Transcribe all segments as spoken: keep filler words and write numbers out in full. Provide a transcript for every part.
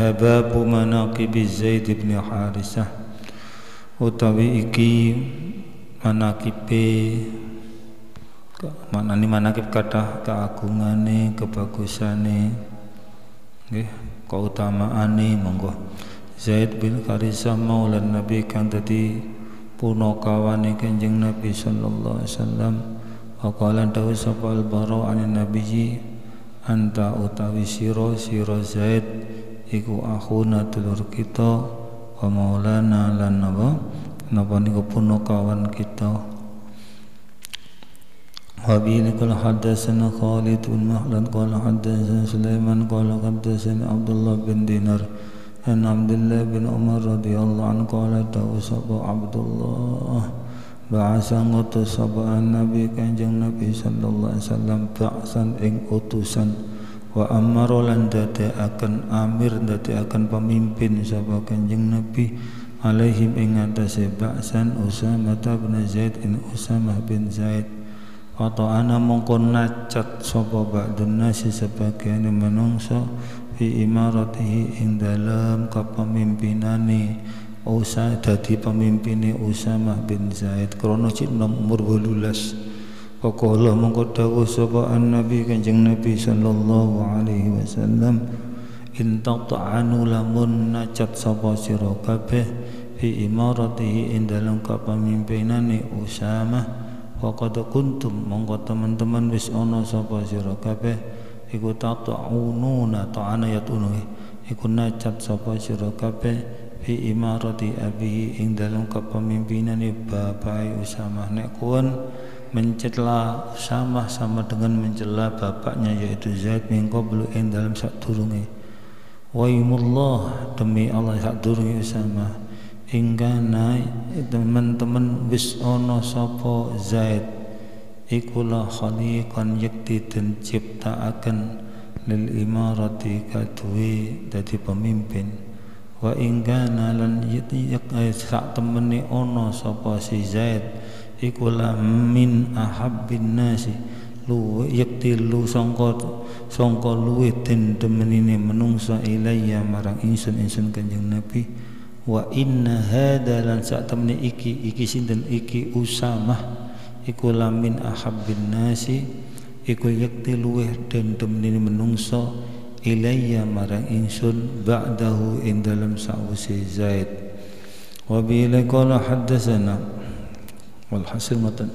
babu manaqibi Zaid bin Harisah utawi iki manaqibe manani manaqib kathah keagungane kebagusane nggih kautamaane monggo Zaid bin Harisah maulan Nabi kang dadi punakawane Kanjeng Nabi sallallahu alaihi wasallam waqala dawu sapa al-bara anin nabiyyi anta utawi sira sira Zaid iku akhuna dulur kita wa maulana lan napa napa niku punakawan kita wa bihi qala hadatsana Khalid bin Mahlad qala hadatsana Sulaiman qala hadatsana Abdullah bin Dinar an Abdullah bin Umar radhiyallahu anhu qala dawu sapa Abdullah ba'asa ngutus sapa Nabi Kanjeng Nabi sallallahu alaihi wasallam ba'san ing utusan wa amara lan dadekaken amir dadekaken pemimpin sapa Kanjeng Nabi alaihim ing atase ba'san Usamah bin Zaid in Usamah bin Zaid atau ana mongko nacat sapa ba'dun nasi sebagian manungsa fi imaratihi ing dalam kepemimpinane Usa dadi pemimpine Usamah bin Zaid krana cinom umur wolulas. Faqala mongko dawuh sapa Nabi Kanjeng Nabi sallallahu alaihi wasallam in ta'anu lamun nacat sapa sira kabeh fi imaratihi ing dalam kepemimpinane Usamah faqad kuntum mongko teman-teman wis ana sapa sira kabeh iku ta'ununa ta'ana yatunu iku nacat sapa sira kabeh fi imarati abihi ing dalam kepemimpinane bapak Usamah nek kuwi mencela Usamah sama dengan mencela bapaknya yaitu Zaid min qablu ing dalam sadurunge waymullah demi Allah sadurunge Usamah ingkana teman-teman wis ana sapa Zaid iku la khaliqan yakti den ciptaaken lil imarati kadue dadi pemimpin wa ingkana lan yati sak temene ana sapa si Zaid iku la min ahabbin nasi lu yakti lu sangka sangka luwih den demenine menungsa ilayya marang insun insun Kanjeng Nabi wa inna hadza lan sak temene iki iki sinten iki Usamah iku lamin ahabbin nasi iku yakti luweh den demenine menungsa ilayya marang insun ba'dahu ing dalam sa'usi Zaid wa bila qala haddatsana wal hasil matan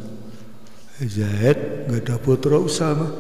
Zaid ngada putra Usamah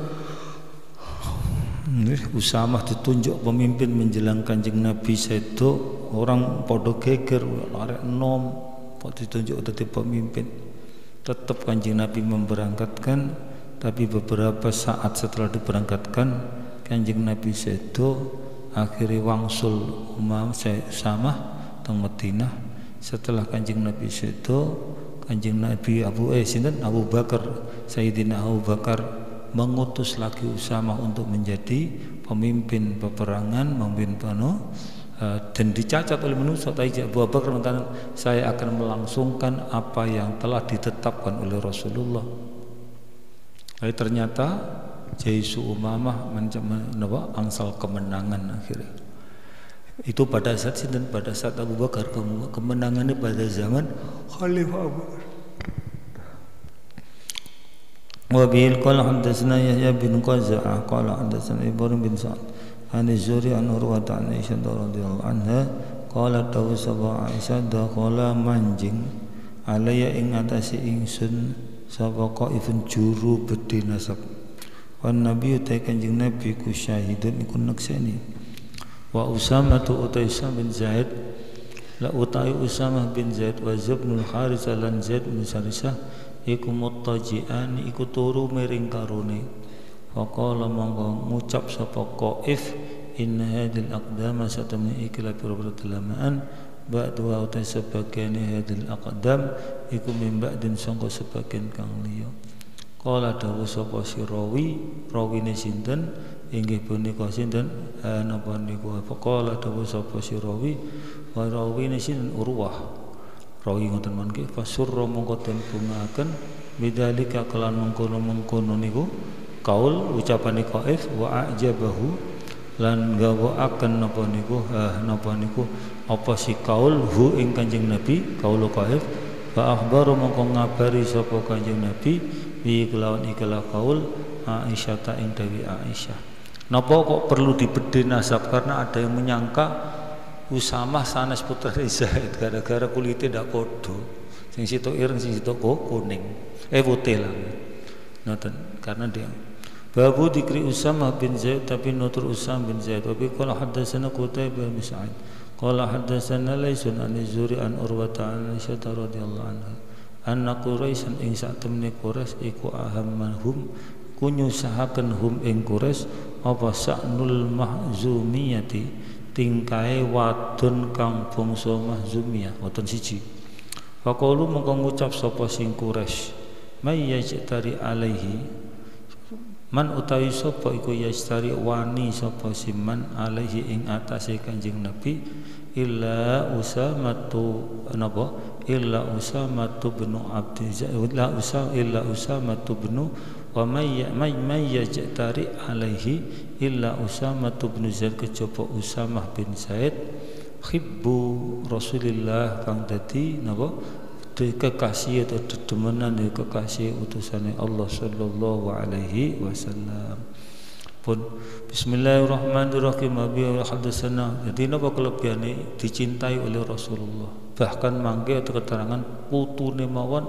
Usamah ditunjuk pemimpin menjelang Kanjeng Nabi sedo orang padha geger arek enom kok ditunjuk dadi pemimpin tetap Kanjeng Nabi memberangkatkan tapi beberapa saat setelah diberangkatkan Kanjeng Nabi sedo akhiri wangsul umam Usamah teng Madinah setelah Kanjeng Nabi sedo Kanjeng Nabi Abu eh sinten Abu Bakar Sayyidina Abu Bakar mengutus lagi Usamah untuk menjadi pemimpin peperangan memimpin pano uh, dan dicacat oleh manusia tapi Abu Bakar mengatakan saya akan melangsungkan apa yang telah ditetapkan oleh Rasulullah. Tapi ternyata Jaisu Umamah mencoba angsal kemenangan akhirnya. Itu pada saat dan pada saat Abu Bakar kemenangannya pada zaman Khalifah Abu Bakar. Wa bil qala hadatsana Yahya bin Qaza'ah qala hadatsana Ibrahim bin Sa'd an Az-Zuri an Urwah an Aisyah radhiyallahu anha qala dawu sapa Aisyah qala manjing alaya ing atase ingsun sapa qaifun juru bedhe nasab wan nabi uta Kanjeng Nabi ku syahidun iku nekseni wa Usamah tu utai bin Zaid la utai Usamah bin Zaid wa Zabnul Haritsah lan Zaid bin Harisah iku muttaji'an iku turu miring karone faqala monggo ngucap sapa qaif inna hadil aqdama satamni ikla pira-pira dalamaan ba'du wa utai sebagian hadil aqdam iku min ba'din sangka sebagian kang liya qala dawu sapa si rawi rawine sinten inggih punika sinten napa niku faqala dawu sapa si rawi wa rawine sinten Urwah rawi ngoten mangke fasurra mongko den bungaaken bidzalika kelan mengkono-mengkono niku kaul ucapane qaif wa ajabahu lan gawakaken napa niku ah, napa niku apa si kaul hu ing Kanjeng Nabi kaul qaif fa akhbaru mongko ngabari sapa Kanjeng Nabi bi kelawan ikilah kaul Aisyah ta ing dewi Aisyah. Napa kok perlu dibedhe nasab? Karena ada yang menyangka Usamah sanes putra Zaid gara-gara kulitnya ndak padha. Sing sitok ireng sing sitok kuning. Eh putih lah. Ngoten karena dia Babu dikri Usamah bin Zaid tapi nutur Usam bin Zaid. Wa qala hadatsana Qutaibah bin Sa'id. Qala hadatsana Laysun an Zuri an Urwata an Aisyah radhiyallahu anha. Anna Quraisyan ing sak temne Quraisy iku ahammanhum kunyusahaken hum ing Quraisy apa sa'nul mahzumiyati tingkae wadon kang bangsa mahzumiyah wonten siji. Faqalu mongko ngucap sapa sing Quraisy may yajtari alaihi man utawi sapa iku yastari wani sapa siman alaihi ing atase Kanjeng Nabi illa Usamatu napa illa Usamatu bin Abdi illa Usam illa Usamatu bin wa may may may yajtari alaihi illa Usamatu bin Zaid kejaba Usamah bin Zaid khibbu Rasulillah kang dadi napa kekasih atau dedemenan dari kekasih utusannya Allah sallallahu alaihi wasallam. Pun bismillahirrahmanirrahim abi hadatsana. Jadi napa kelebihane dicintai oleh Rasulullah. Bahkan mangke atau keterangan putune mawon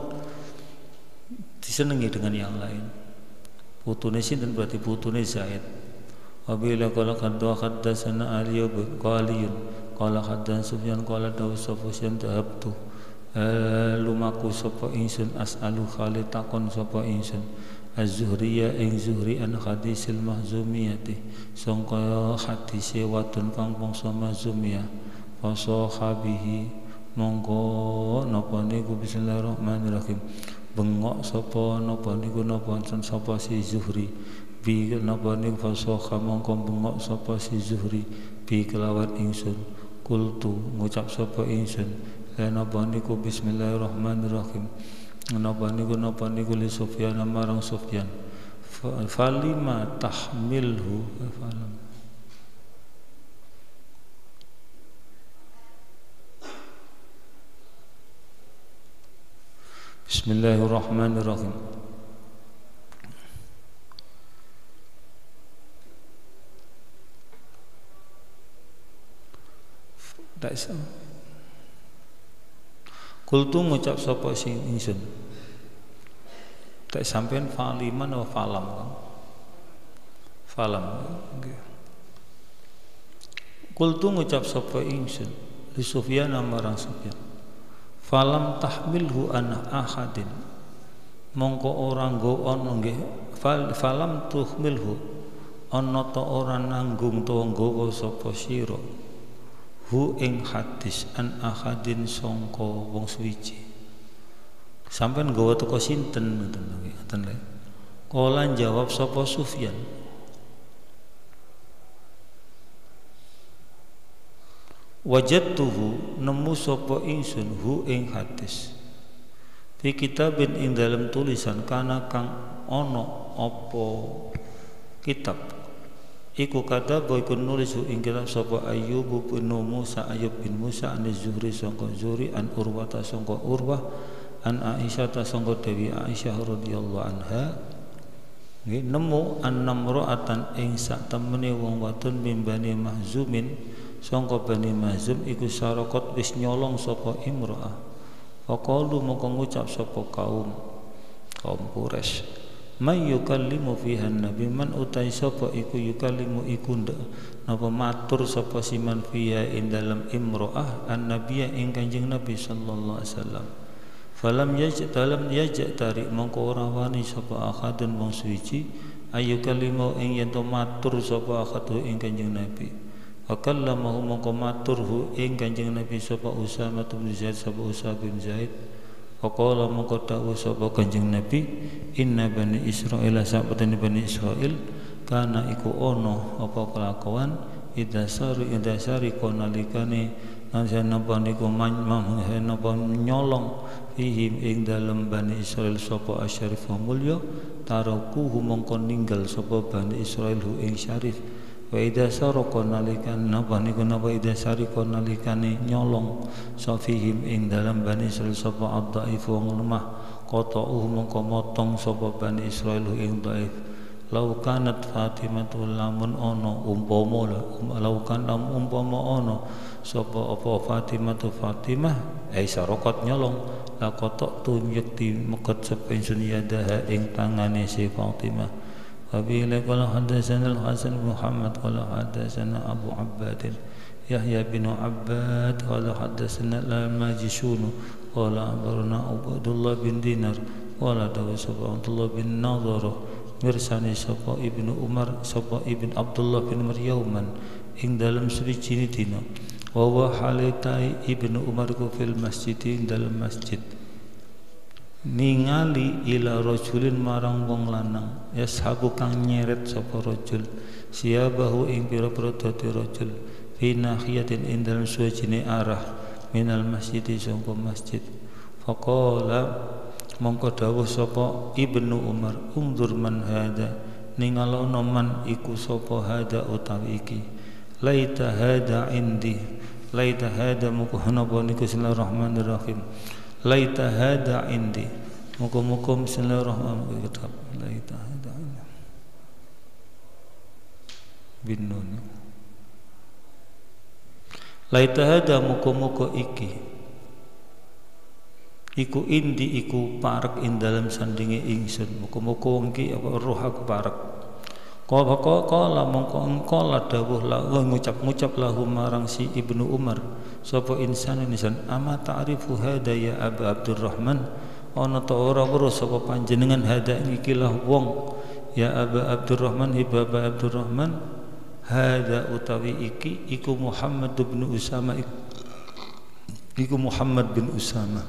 disenengi dengan yang lain. Putune sinten berarti putune Zaid. Wabila qala qadwa hadatsana Ali bin Qaliyun qala hadatsana Sufyan qala dawu Sufyan tahabtu lumaku sapa ingsun as'alu Khalid takon sapa ingsun az-Zuhriyya ing Zuhri an hadisil mahzumiyati sangka hadise wadon kang bangsa mahzumiyah fasahabihi monggo napa niku bismillahirrahmanirrahim bengok sapa napa niku napa sapa si Zuhri bi napa niku fasaha mongko bengok sapa si Zuhri bi kelawan ingsun kultu ngucap sapa ingsun napa niku bismillahirrahmanirrahim napa niku napa niku li Sufyan marang Sufyan falima tahmilhu falam Bismillahirrahmanirrahim. Tak sama. Kultu ngucap sapa sing ingsun. Tak sampean faliman wa falam. Falam. Nggih. Kultu ngucap sapa ingsun li Sufyan marang Sufyan. Falam tahmilhu an ahadin. Mongko ora nggo ana nggih falam tuhmilhu ana ta ora nanggung to nggawa sapa sira. Hu ing hadis an ahadin sangka wong suwiji. Sampeyan nggawa teko sinten ngoten lho ngoten lho. Kala jawab sapa Sufyan. Wajadtuhu nemu sapa ingsun hu ing hadis. Fi kitabin ing dalam tulisan kana kang ana apa kitab. Iku kata boy kun nulis ing kitab sapa Ayyub bin Musa Ayyub bin Musa an Zuhri sangka Zuhri an Urwata sangka Urwah an Aisyah ta sangka Dewi Aisyah radhiyallahu anha nggih nemu an namra'atan ing sak temene wong wadon mimbani mahzumin sangka Bani Mahzum iku sarakot wis nyolong sapa imra'ah faqalu moko ngucap sapa kaum kaum Quraisy may yukallimu fiha nabi man utai sapa iku yukallimu iku napa matur sapa siman fiha ing dalam imro'ah an nabiyya ing Kanjeng Nabi sallallahu alaihi wasallam falam yaj dalam yaj tarik mongko ora wani sapa akhadun wong suci ayu kalimu ing yen matur sapa akhadu ing Kanjeng Nabi akallamahu mongko maturhu ing Kanjeng Nabi sapa Usamah bin Zaid sapa Usamah bin Zaid faqala mongko dawuh sapa Kanjeng Nabi inna bani Israil sabetane bani Israil kana iku ono apa kelakuan idasari idasari konalikane nansen napa niku napa nyolong fihim ing dalem bani Israil sapa asyarif mulya tarukuhu mongko ninggal sapa bani Israil hu ing syarif Wa idza sarqa nalikan napa niku napa idza sarqa nalikane nyolong safihim ing dalam Bani Israil sapa ad-dhaif wong lemah qata'uhu mongko motong sapa Bani Israil ing dhaif. Lau kanat Fatimatul lamun ono umpama lau kan lam umpama ono sapa apa Fatimatu Fatimah ai sarqat nyolong la qatak tu yakti mekat sapa ingsun yadaha ing tangane si Fatimah. Wabila qala hadatsana Al-Hasan Muhammad qala hadatsana Abu Abbad Yahya bin Abbad qala hadatsana Al-Majishun qala akhbarana Abdullah bin Dinar qala dawu sapa Abdullah bin Nadhar mirsani sapa Ibnu Umar sapa Ibn Abdullah bin Maryauman ing dalam suci dina wa wa halitai Ibnu Umar ku fil masjid ing dalam masjid ningali ila rajulin marang wong lanang yashabu kang nyeret sapa rajul siabahu ing pira-pira dadi rajul fi nahiyatin ing dalem suwajine arah minal masjid sangka masjid faqala mongko dawuh sapa Ibnu Umar undur man hada ningalono man iku sapa hada utawi iki laita hada indi laita hada moko napa niku bismillahirrahmanirrahim laita hada indi muka-muka bismillahirrahmanirrahim kitab laita hada indi bin nun laita hada muka-muka iki iku indi iku parek ing dalam sandinge ingsun muka-muka wong iki apa roh aku parek qala qala mongko engkala dawuh la ngucap-ngucap lahu marang si Ibnu Umar sapa insan insan ama ta'rifu hada ya Abu Abdurrahman ana ta ora weruh sapa panjenengan hada iki lah wong ya Abu Abdurrahman ibu Abu Abdurrahman hada utawi iki iku Muhammad bin Usama iku Muhammad bin Usama.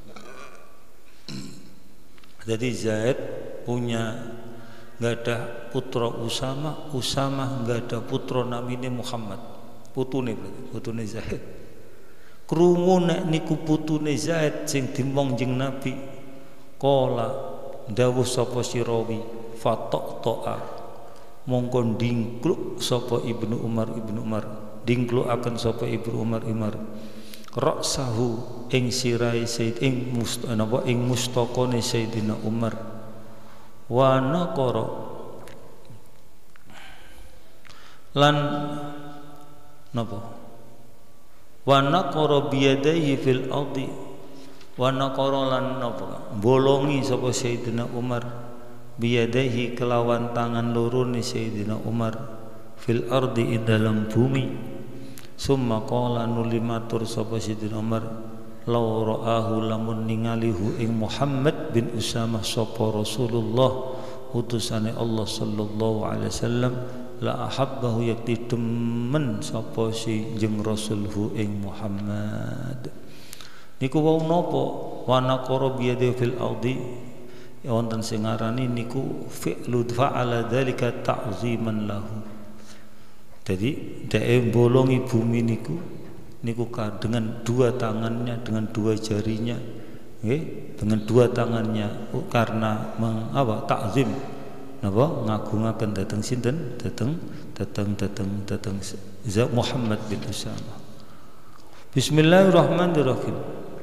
Jadi Zaid punya nggak ada putra Usama, Usama nggak ada putra namine Muhammad. Putune berarti, putune Zaid. Krungu nek niku putune Zaid sing dimong jeung Nabi. Qala dawuh sapa sirawi fatok to'a mongko dingkluk sapa Ibnu Umar Ibnu Umar dingkluk akan sapa Ibnu Umar Umar ra'sahu ing sirai Sayyid ing mustanapa ing mustaqone Sayyidina Umar wa naqara lan napa wa naqara biyadaihi fil ardi wa naqara lan napa bolongi sapa Sayyidina Umar biyadaihi kelawan tangan loro ni Sayyidina Umar fil ardi ing dalam bumi. Summa qala nuli matur sapa Sayyidina Umar law ra'ahu lamun ningalihu ing Muhammad bin Usamah sapa Rasulullah utusane Allah sallallahu alaihi wasallam la ahabbahu yakti demen sapa si jeung Rasulhu ing Muhammad niku wau napa wa naqara biyadi fil ardi wonten sing ngarani niku fi'lu fa'ala dzalika ta'ziman lahu. Jadi dia bolongi bumi niku niku dengan dua tangannya dengan dua jarinya, okay? Dengan dua tangannya karena mengapa takzim, napa ngagungaken dateng sinten dateng dateng dateng dateng Muhammad bin Usama. Bismillahirrahmanirrahim.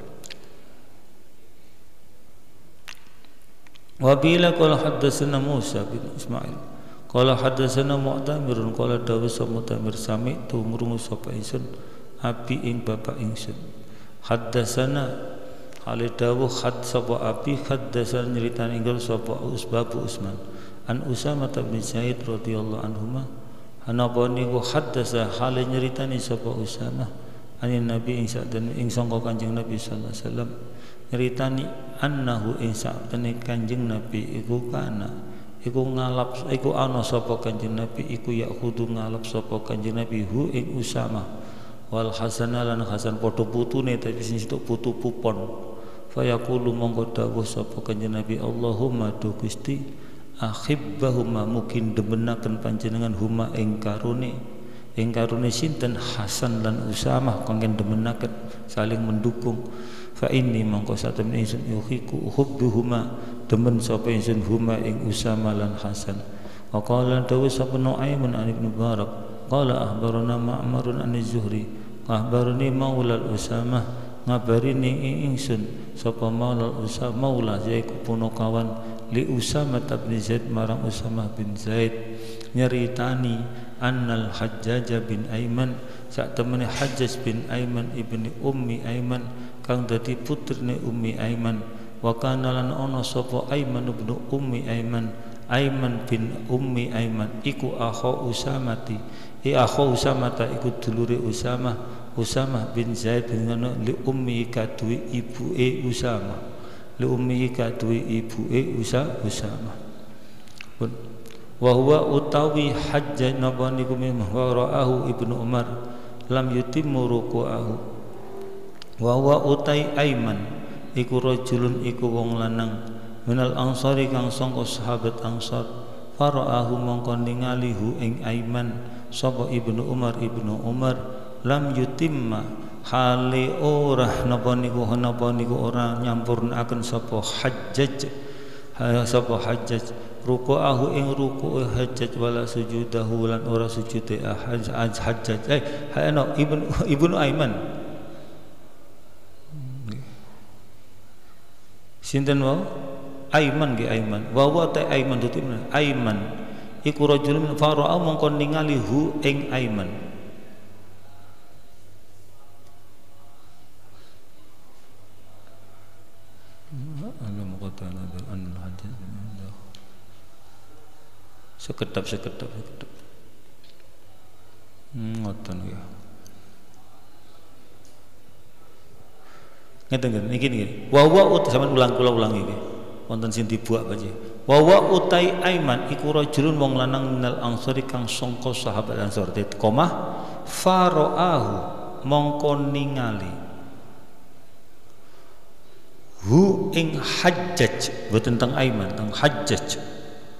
Wa bila qala haddatsana Musa bin Ismail qala hadatsana Mu'tamirun qala dawuh Mu'tamir sami tu ngrungu sapa ingsun abi ing bapak ingsun hadatsana hale dawuh had sapa abi hadatsana nyritani ingkang sapa Usbab Usman an Usamah bin Zaid radhiyallahu anhuma anapa niku hadatsa hale nyritani sapa Usamah anin Nabi ing sadene ing sangka Kanjeng Nabi sallallahu alaihi wasallam nyritani annahu ing sadene Kanjeng Nabi iku kana iku ngalap iku ana sapa Kanjeng Nabi iku yakudu ngalap sapa Kanjeng Nabi hu ing Usamah wal Hasan lan Hasan padha putune tapi sing situ putu pupon fa yaqulu mongko dawuh sapa Kanjeng Nabi Allahumma du Gusti ahibbahuma mungkin demenaken panjenengan huma ing karune ing karune sinten Hasan lan Usamah kanggen demenaken saling mendukung fa inni mongko satemene ingsun yuhiku hubbuhuma demen sapa ingsun huma ing Usama lan Hasan wa qala dawu sapa Nu'aimun an Ibnu Barak qala akhbarana Ma'marun an Az-Zuhri akhbarani maula Usamah ngabarini ingsun sapa maula Usamah maula yaiku punokawan li Usamah bin Zaid marang Usamah bin Zaid nyeritani annal Hajjaj bin Aiman sak temene Hajjaj bin Aiman ibni Ummi Aiman kang dadi putrine Ummi Aiman wa kana lan ana sapa Aiman ibnu Ummi Aiman Aiman bin Ummi Aiman iku akha Usamati i akha Usamata iku dulure Usamah Usamah bin Zaid bin li ummi kadui ibuke Usamah li ummi kadui ibuke Usamah wa huwa utawi hajja nabani kum waraahu Ibnu Umar lam yutimmu ruku'ahu wa huwa utai Aiman iku rajulun iku wong lanang minal ansari kang sangka sahabat Ansar faraahu mongko ningali hu ing Aiman sapa Ibnu Umar Ibnu Umar lam yutimma hale ora napa niku napa niku ora nyampurnaken sapa Hajjaj sapa Hajjaj ruku'ahu ing ruku'e Hajjaj wala sujudahu lan ora sujude Hajjaj eh ana Ibnu Ibnu Aiman sinten wae Aiman ge Aiman wa wa ta Aiman dutimna Aiman iku rajulun fara'a mongko ningali hu ing Aiman sekedap sekedap sekedap ngoten ya ngeten ngeten niki niki wa wa ut sampeyan ulang kula ulang iki wonten sing dibuak bae wa wa utai Aiman iku rajulun wong lanang minal ansari kang sangka sahabat Ansor komah faraahu mongko ningali hu ing Hajjaj boten teng Aiman teng Hajjaj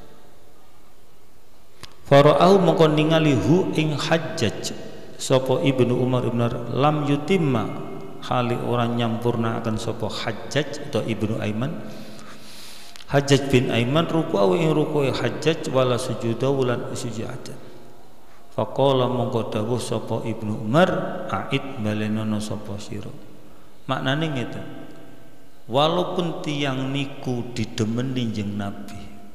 faraahu mongko ningali hu ing Hajjaj sapa Ibnu Umar Ibnu lam yutimma hali orang nyampurnakan sapa Hajjaj atau Ibnu Aiman Hajjaj bin Aiman ruku'u ing ruku'e Hajjaj wala sujuda wulan sujud faqala mongko dawuh sapa Ibnu Umar ait balenono sapa sira maknane ngeten walaupun tiang niku didemeni jeneng Nabi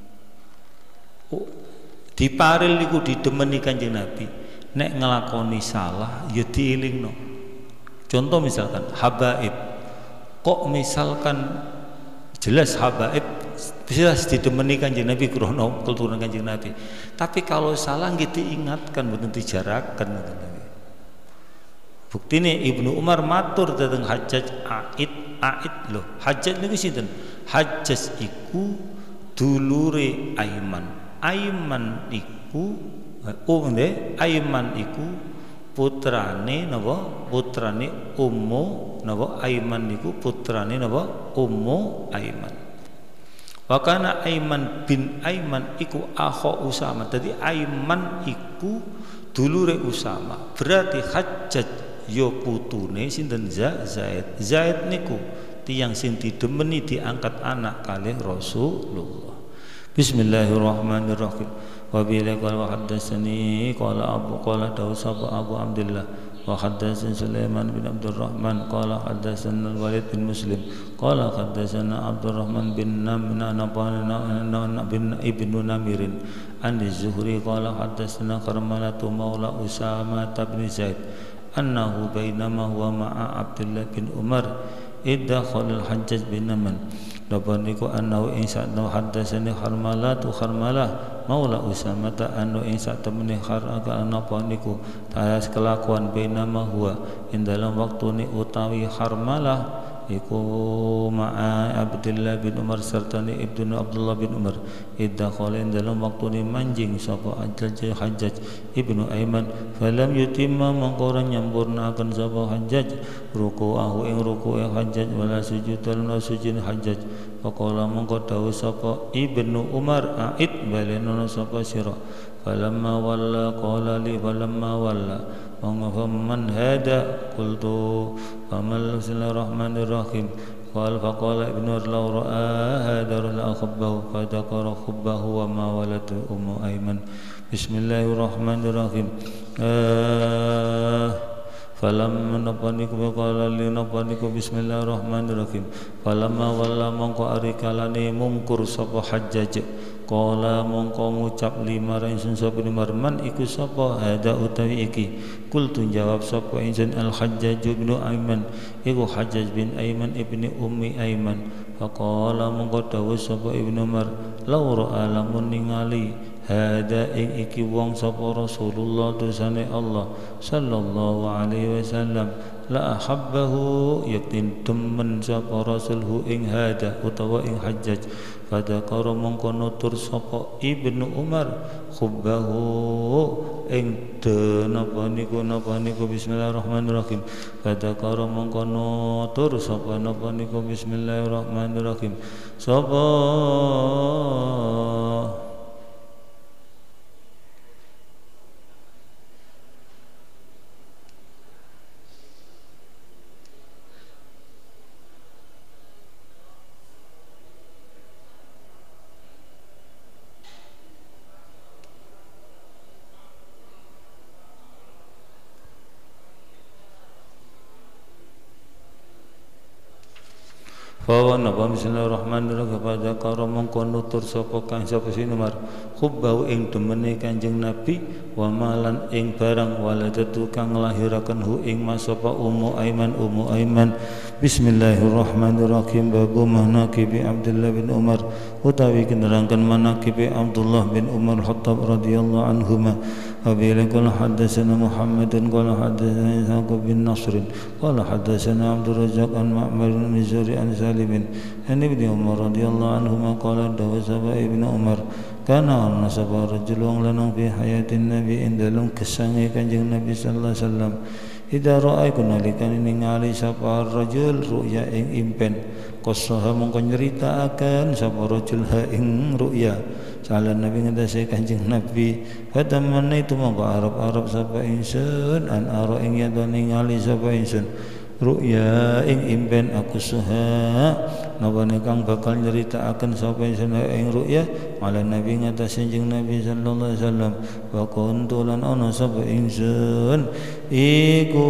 oh, diparil niku didemeni Kanjeng Nabi nek ngelakoni salah ya dielingno contoh misalkan habaib kok misalkan jelas habaib jelas didemeni Kanjeng Nabi krono keturunan Kanjeng Nabi tapi kalau salah nggih diingatkan mboten dijaraken ngoten niku buktine Ibnu Umar matur dhateng Hajjaj ait ait lho Hajjaj niku sinten Hajjaj iku dulure Aiman Aiman iku oh nggih Aiman iku putrane napa putrane Ummu napa Aiman niku putrane napa Ummu Aiman wa kana Aiman bin Aiman iku akha Usamah dadi Aiman iku dulure Usamah berarti Hajjaj yo putune sinten Zaid Zaid niku tiyang sing didemeni diangkat anak kalih Rasulullah Bismillahirrahmanirrahim. Wa billahi wa haddatsani qala Abu qala Dawsab Abu Abdullah wa haddatsani Sulaiman bin Abdurrahman qala haddatsana Al-Walid bin Muslim qala haddatsana Abdurrahman bin Namna Nabana bin Ibnu Namirin an Az-Zuhri qala haddatsana Karmalatu maula Usama bin Zaid annahu bainama huwa ma'a Abdullah bin Umar idda khalil Hajjaj bin Naman Dabaniku annahu ing sa'na haddatsani Harmalatu Harmalah maula Usamah anu ing sak temene haraka napa niku talas kelakuan bainama huwa ing dalam waktune utawi Harmalah iku ma'a Abdullah bin Umar serta ni Ibnu Abdullah bin Umar idda khalin dalam waktune manjing sapa Hajjaj Hajjaj Ibnu Aiman falam yutimma mangkora nyampurnaken sapa Hajjaj ruku'ahu ing ruku'e Hajjaj wala sujud lan sujud Hajjaj faqala mangko dawuh sapa Ibnu Umar ait balenono sapa sira falamma walla qala li falamma walla man hada qultu famal bismillahirrahmanirrahim قال فقال ابن لو رأى هذا لأخبه فذكر خبه وما ولد أم أيمن. بسم الله الرحمن الرحيم. آه falamma nabaniku qala li nabaniku bismillahirrahmanirrahim. Falamma walla mongko ari kalane mungkur sapa Hajjaj qala mongko ngucap lima ingsun sapa marman iku sapa hada utawi iki. Kultu jawab sapa ingsun al Hajjaj bin Aiman iku Hajjaj bin Aiman ibni Ummi Aiman. Faqala mongko dawuh sapa Ibnu Umar law ra'a lamun ningali hada ing iki wong sapa Rasulullah dosane Allah sallallahu alaihi wasallam la ahabbahu yaktin temen sapa rasulhu ing hada utawa ing Hajjaj. Fadzakara mongko nutur sapa Ibnu Umar khubbahu ing de napa niku napa niku bismillahirrahmanirrahim. Fadzakara mongko nutur sapa napa niku bismillahirrahmanirrahim sapa Fawa napa bismillahirrahmanirrahim. Fadzakara mongko nutur sapa kang sapa sinumar khubbahu ing demene Kanjeng Nabi wa malan ing barang waladatu kang nglahiraken hu ing masapa Ummu Aiman Ummu Aiman. Bismillahirrahmanirrahim. Babu manaqibi Abdullah bin Umar utawi kenerangkan manaqibi Abdullah bin Umar Khattab radhiyallahu anhuma. Abila qala hadatsana Muhammadun qala hadatsana Ishaq bin Nasr qala hadatsana Abdul Razzaq an Ma'mar bin Zuri an Salim an Ibnu Umar radhiyallahu anhuma qala dawa sahaba Ibnu Umar kana ana sapa rajulun lanang fi hayatin Nabi indalum kesange Kanjeng Nabi sallallahu alaihi wasallam. Idza ra'a kunalikan ningali sapa rajul ru'ya ing impen qasaha mongko nyeritaaken sapa rajul ha ing ru'ya salan Nabi ngendase Kanjeng Nabi. Fatamana itu mongko arep-arep sapa ingsun an ara ing yen ningali sapa ingsun ru'ya ing impen aku suha nabane kang bakal nyeritaaken sapa ingsun ing ru'ya ala Nabi ngatasi Kanjeng Nabi sallallahu alaihi wasallam. Wa kuntu lan ana sapa ingsun iku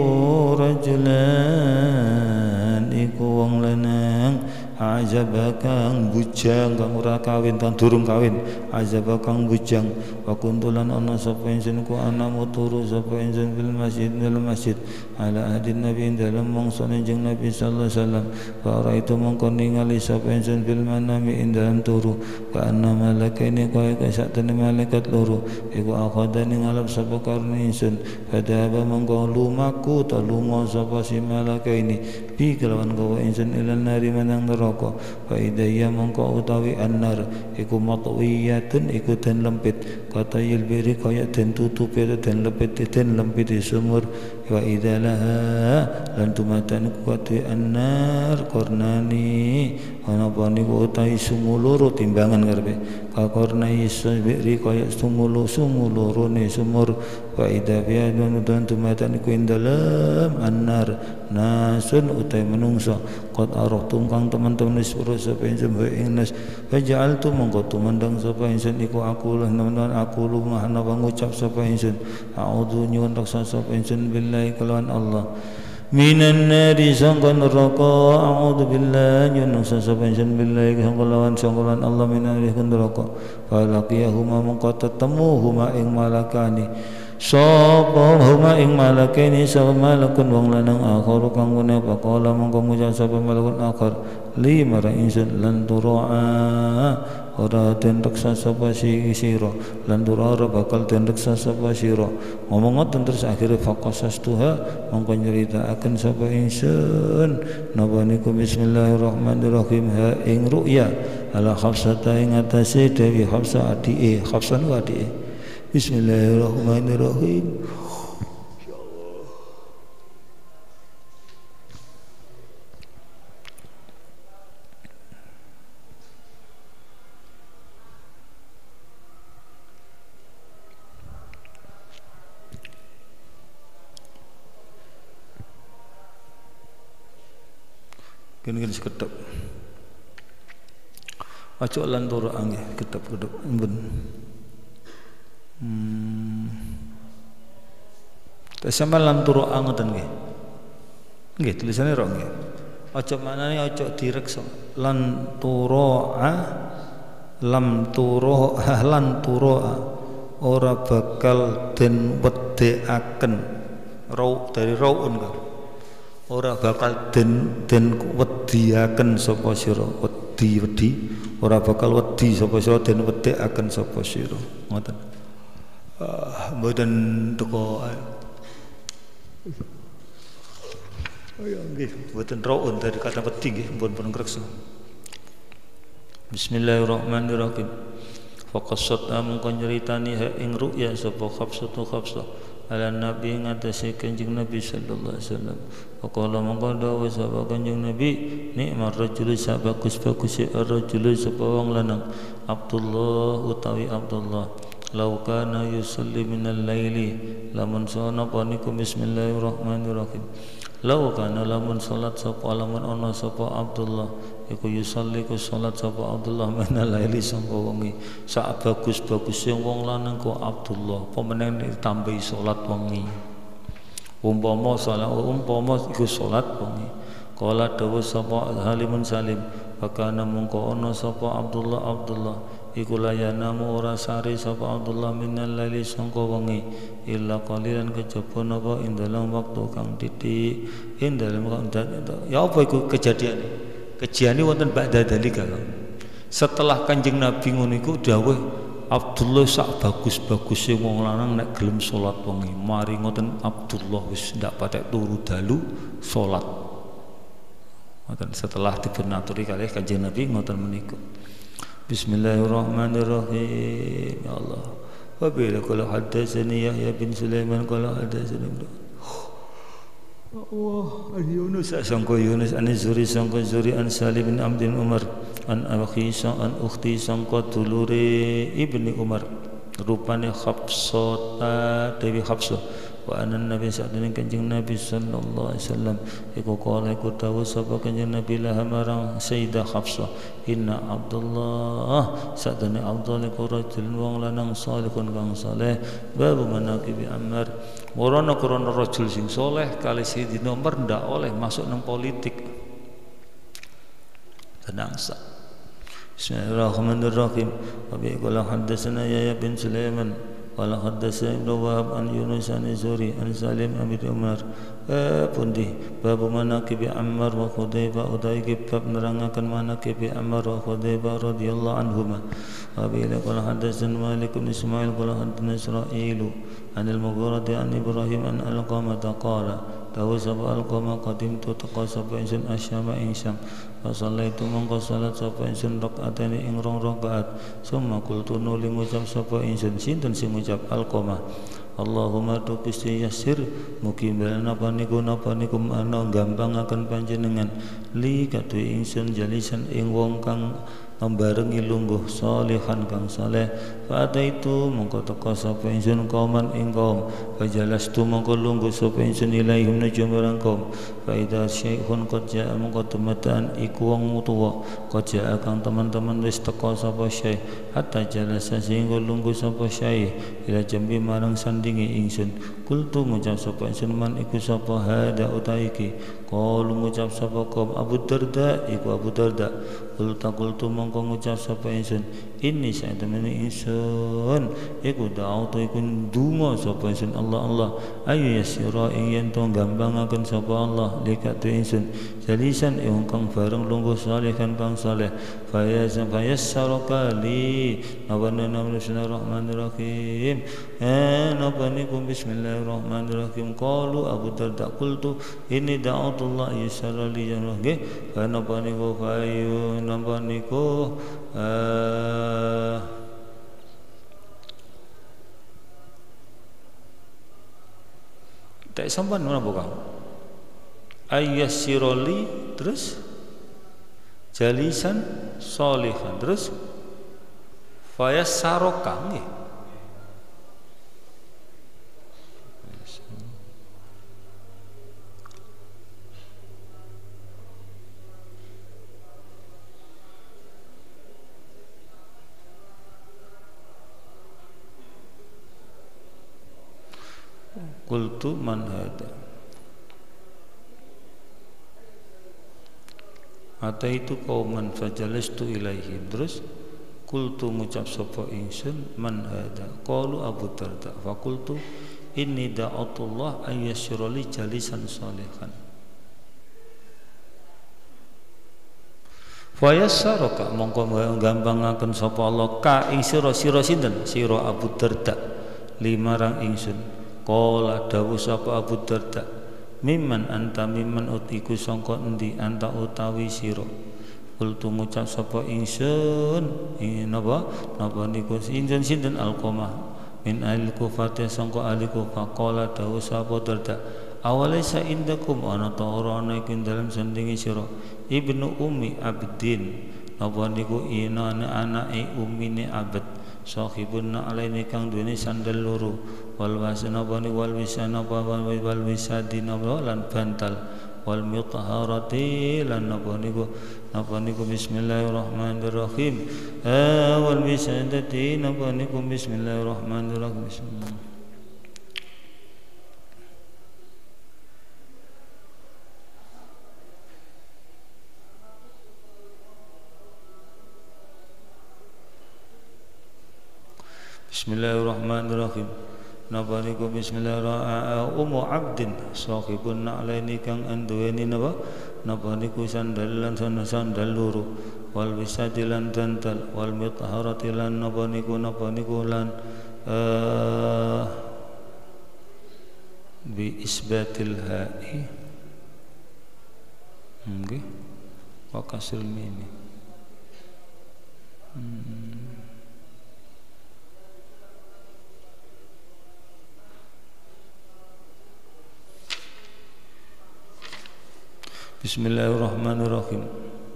rajulan iku wong lanang azaba kang bujang kang ora kawin kang durung kawin azaba kang bujang. Wa kuntulan ana sapa ingsun ku ana muturu sapa ingsun fil masjid dalam masjid ala hadin Nabi dalam mangsa Kanjeng Nabi sallallahu alaihi wasallam. Fa itu mongko ningali sapa ingsun fil manami ing dalam turu ka anna malakaini kaya kasatene malaikat loro iku akhadani ngalap sapa karne ingsun. Padha mongko lumaku ta lunga sapa si malakaini bi kelawan gawa ingsun ilal nari manang neraka. Fa idaya mongko utawi annar iku matwiyatun iku den lempit kata yilbiri kaya den tutupi den lempit den lempit di sumur. Wa idalaha lan tumatan kuwati annar kornani ana bani utawi sumuluru timbangan karepe ka kornai sabiri kaya sumulu sumulurune sumur. Wa idabia dan tumatan ku indalam annar nasun utai menungso qad arahtum kang teman-teman isuru sapa ingsun ing nas faja'altu mongko tumandang sapa ingsun iku aku lan aku lumah napa ngucap sapa ingsun a'udzu nyuwun raksa sapa ingsun billahi kelawan Allah minan nari sangka neraka a'udzu billahi nyuwun raksa sapa ingsun billahi kelawan sangka Allah minan nari neraka. Falaqiyahuma mongko tetemu huma ing malakani sapa huma ing malakaini sapa malakun wong lanang akhir kang ngene faqala mongko ngucap sapa malakun akhir li marang ingsun lan turaa ora den reksa sapa sira lan turaa bakal den reksa sapa sira. Ngomong ngoten terus akhire faqasastuha mongko nyeritaaken sapa ingsun napa niku bismillahirrahmanirrahim ha ing ru'ya ala Hafsata ing atase Dewi Hafsah adike Hafsah ku adike. Bismillahirrahmanirrahim. Gini-gini sekedap. Ojo lan turu angge kedap-kedap ben. Hmm. Tak sampe lan turu ngoten nggih. Nggih tulisane ro nggih. Ojo manane ojo direksa. Lan turoa lam turoa lan turoa ora bakal den wedekaken rau dari raun ka. Ora bakal den den wediaken sapa sira wedi-wedi ora bakal wedi sapa sira den wedekaken sapa sira ngoten. Ah mboten teko ayo nggih mboten raun dari kata wedi nggih pun-pun ngreksa. Bismillahirrahmanirrahim. Faqassat amung nyritani ha ing ru'ya sapa Hafsatu Hafsah ala nabi ngatasi kanjeng Nabi sallallahu alaihi wasallam. Faqala mongko dawuh sapa kanjeng Nabi nikmar rajul sabagus-bagus ar-rajul sapa wong lanang Abdullah utawi Abdullah law kana yusalli minal laili lamun sono paniku bismillahirrahmanirrahim. Law kana lamun salat sapa lamun ana sapa Abdullah iku yusalli ku salat sapa Abdullah minal laili sangka wengi sak bagus-bagus sing wong lanang ku Abdullah apa meneh ditambahi salat wengi umpama salat umpama iku salat wengi kala dawuh sapa Halimun Salim bakana mungko ana sapa Abdullah Abdullah iku layanamu ora sari sapa Abdullah minal laili sangka wengi illa qalilan kejaba napa ing dalam waktu kang titik ing dalam ya apa iku kejadian kejadian wonten ba'da dalika. Setelah Kanjeng Nabi ngono iku dawuh Abdullah sak bagus-baguse wong lanang nek gelem salat wengi. Mari ngoten Abdullah wis ndak patek turu dalu salat. Ngoten setelah dipun-aturi kalih Kanjeng Nabi ngoten menika. Bismillahirrahmanirrahim. Ya Allah. Wa bila qala hadatsani Yahya bin Sulaiman qala hadatsani Allah Yunus sangko Yunus an Zuri sangko Zuri an Salim bin Abdin Umar an akhi an ukhti sangko dulure ibni Umar rupane Hafsah Dewi Hafsah wa anna Nabi sallallahu kanjeng Nabi sallallahu alaihi wasallam iku kala iku dawuh sapa kanjeng Nabi lah marang Sayyidah Hafsah inna Abdullah sadane Abdullah iku rajul wong lanang salihun kang saleh babu manaqibi Ammar Warana krana rajul sing soleh kali Sayyidina Umar ndak oleh masuk nang politik. Tenang sak. Bismillahirrahmanirrahim. Wa bi qala hadatsana Yahya bin Sulaiman qala hadatsana Ibnu Wahab an Yunus an Zuri an Salim bin Umar. Eh pundi bab manaqibi Ammar wa Khudaibah utawi bab nerangaken manaqibi Ammar wa Khudaibah radhiyallahu anhuma. Wa bi qala hadatsana Malik bin Ismail qala hadatsana Israilu عن المغيرة عن إبراهيم أن ألقمة قال توسب ألقمة قدمت تقاسب إنسان أشام إنسان فصليت من قصلت سب إنسان ركعتين إن ركعت ثم قلت نولي مجاب سب إنسان سنتن سمجاب ألقمة Allahumma tu Gusti yasir mugi mbelna paniku napa niku ana gampangaken panjenengan li kadhe ingsun jalisan ing wong kang membarengi lungguh salihan kang saleh fa itu mongko teka sapa ingsun kauman ing kaum fajalastu mongko lungguh sapa ingsun ilaihim nuju marang kaum fa idza syaikhun qad jaa mongko temetan iku wong tuwa qad jaa kang teman-teman wis teka sapa syekh hatta jalasa sehingga lungguh sapa syekh ila jambi marang sandingi ingsun kultu ngucap sapa ingsun man iku sapa hada utaiki qalu ngucap sapa kaum Abu Darda iku Abu Darda kulta kultu mongko ngucap sapa ingsun ini satemene ingsun iku da'utu iku ndonga sapa ingsun Allah Allah ayu yasira ing yen to gampangaken sapa Allah likat ingsun jalisan ing kang bareng lungguh saleh kan kang saleh fayaz fayassaraka li nawana bismillahirrahmanirrahim eh napa niku bismillahirrahmanirrahim qalu Abu Darda qultu ini da'utullah yasara li nggih fa napa niku fayu napa niku Uh, tak sampan mana bukan ayyasiroli terus jalisan solihan terus fayasaroka nggih Qultu man hada. Ataitu qauman fajalastu ilaihim. Terus qultu ngucap sapa ingsun man hada. Qalu Abu Darda. Fa qultu inni da'atullah ayyasyurali jalisan salihan. Fa yassaraka mongko gampangaken sapa Allah ka ing sira sira sinten sira Abu Darda limarang ingsun. Qala dawuh sapa Abu Darda mimman anta mimman utiku sangka endi anta utawi sira. Qultu ngucap sapa ingsun ing napa napa niku ingsun sinten Alqamah min ahli Kufah sangka ahli Kufah. Qala dawuh sapa Darda awalaisa indakum ana ta ora ana iku dalem sandinge sira ibnu ummi abdin napa niku ina anake ummine abd sahibun alaini kang duweni sandal loro wal wasana bani wal wisana wal wisadin lan bantal wal mutahharati lan napa niku napa niku bismillahirrahmanirrahim wal wisadati napa niku bismillahirrahmanirrahim. Bismillahirrahmanirrahim. Napa niku bismillahirrahmanirrahim. Ummu abdin sahibun na'laini kang anduweni napa napa niku sandal lan sandal loro wal wisadilan dantal wal mutahharati lan napa niku napa niku lan uh, bi isbatil ha'i nggih wa kasril mim. hmm. Bismillahirrahmanirrahim.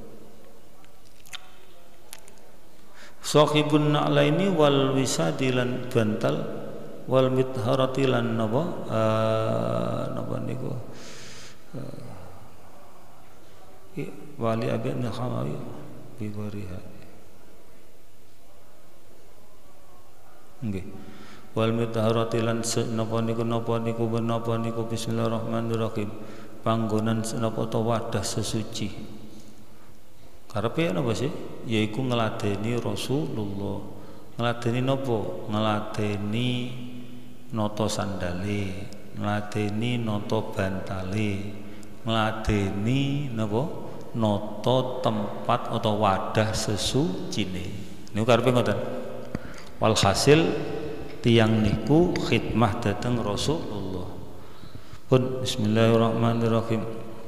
Sahibun na'laini wal wisadilan bantal wal mitharati lan napa napa niku wali abin khamawi bi wariha nggih wal mitharati lan napa niku napa niku napa niku bismillahirrahmanirrahim panggonan napa ta wadah sesuci. Karepe napa sih? Yaiku ngladeni Rasulullah. Ngladeni napa? Ngladeni nata sandale, ngladeni nata bantale, ngladeni napa? Nata tempat atau wadah sesucine. Niku karepe ngoten. Walhasil tiyang niku khidmah dhateng Rasulullah. Pun bismillahirrahmanirrahim.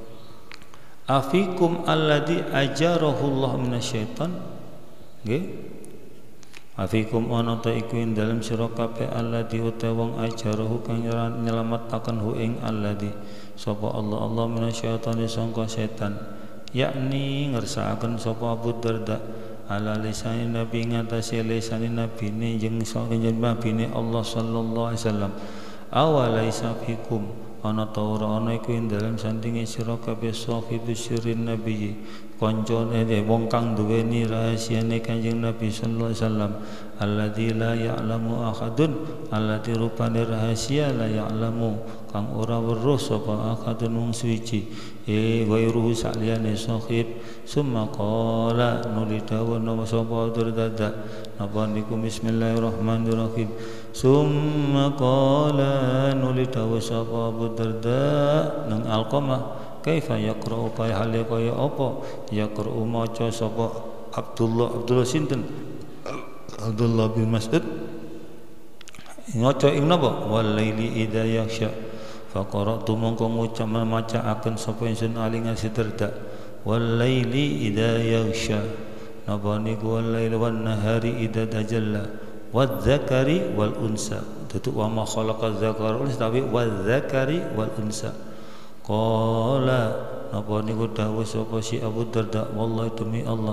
Afikum alladzi ajarahu Allah minasyaitan. Nggih. Afikum ana ta iku ing dalem sira kabeh alladzi utawa wong ajarahu kang nyelametaken hu ing alladzi sapa Allah Allah minasyaitani sangka setan. Yakni ngersakaken sapa Abu Darda ala lisan nabi ngatasi lisan nabi ne jeung saking nabi Allah sallallahu alaihi wasallam. Awalaisa fikum ana ta ora ana iku ing dalem sandinge sira kabeh sahibu sirrin nabi kancane wong kang duweni rahasiane Kanjeng Nabi sallallahu alaihi wasallam alladzi la ya'lamu ahadun alladzi rupane rahasia la ya'lamu kang ora weruh sapa ahadun wong suci e ghairuhu saliyane sahib summa qala nuli dawa nama sapa Darda napa niku bismillahirrahmanirrahim summa qala nuli dawa sapa Abu Darda nang Alqamah kaifa yaqra'u kaya hale kaya apa yaqra'u maca sapa Abdullah Abdullah sinten Abdullah bin Mas'ud maca ing napa walaili idza yakhsha fa qara'tu mongko ngucap maca akan sapa ingsun ali ngasih Darda walaili idza yakhsha napa niku walaili wan nahari idza tajalla wadzakari wal unsa tutu wa ma khalaqa dzakara wal unsa tapi wadzakari wal unsa. Qala napa niku dawuh sapa si Abu Darda wallahi demi Allah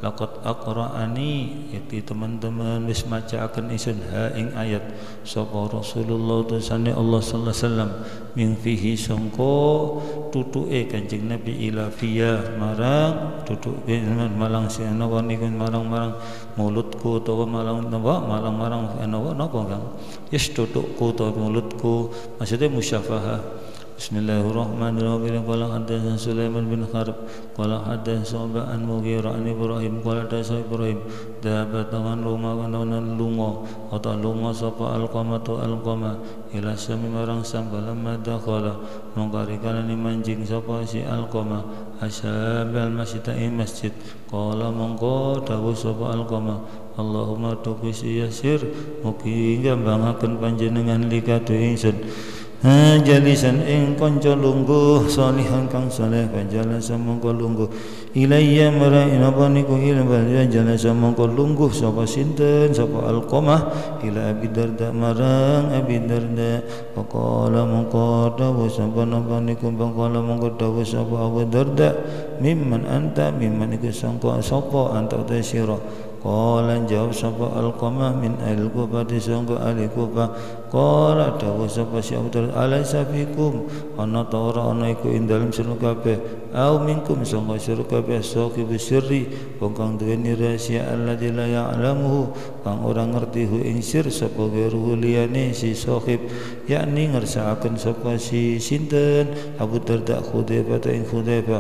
laqad aqra'ani yakti teman-teman wis macaaken isun ha ing ayat sapa Rasulullah tusane Allah sallallahu alaihi wasallam min fihi sangka tutuke Kanjeng Nabi ila fiya marang tutuke malang sanawa niku marang-marang mulutku utawa malang napa malang-marang napa napa Kang yes tutukku utawa mulutku maksudnya musyafahah. Bismillahirrahmanirrahim. Qala haddatsan Sulaiman bin Harb qala haddatsan Sa'ban Mughirah an Ibrahim qala haddatsan Ibrahim dapat tangan rumah kanan lunga atau lunga sapa Alqamah Alqamah ila sami marang sambalamma dakhala mangkarikana ni manjing sapa si Alqamah asyabal masjid ing masjid qala mongko dawuh sapa Alqamah Allahumma tuqis yasir mugi gambangaken panjenengan likatu ingsun ha jalisan ing kanca lungguh salihan kang saleh panjalasa mongko lungguh ilayya mara'in apa niku ilmu panjalasa mongko lungguh sapa sinten sapa Alqamah ila Abi Darda marang Abi Darda faqala mongko dawuh sapa napa niku faqala mongko dawuh sapa Abu Darda mimman anta mimman iku sangka sapa anta ta sira qala jawab sapa Alqamah min al-Kufah disangka al-Kufah qala dawuh sapa si Abu Darda alaysa fikum ana ta ora ana iku ing dalem sira kabeh au minkum sangka sira kabeh saqib sirri wong kang duweni rahasia alladzi la ya'lamuhu kang ora ngerti hu ing sir sapa guru liyane si saqib yakni ngersakaken sapa si sinten Abu Darda Khudaifah ta ing Khudaifah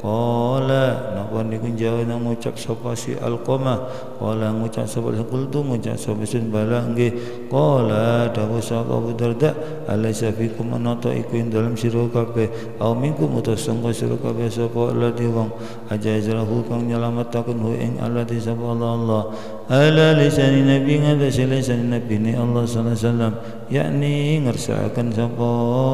qala napa niku jawab nang ngucap sapa si Alqamah qala ngucap sapa qultu ngucap sapa sun bala nggih qala dawuh sapa Abu Darda alaysa fikum anata iku ing dalem sira kabeh au minkum utasangka sira kabeh sapa alladhi wong ajazrahu kang nyelametaken hu ing alladhi sapa Allah Allah ala lisan nabi ngadas lisan nabi ni Allah sallallahu alaihi wasallam yakni ngersakaken sapa